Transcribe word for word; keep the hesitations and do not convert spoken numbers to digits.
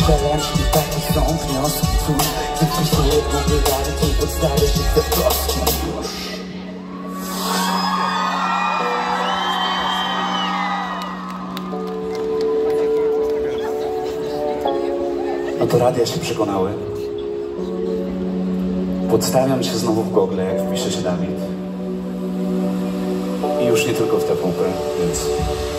Przelęczki takie są wnioski, cóż, nie wpisuję w Google dane, tej podstawie się te wnioski już. No to radia się przekonały. Podstawiam się znowu w Google, jak wpisze się Dawid. I już nie tylko w T V P, więc...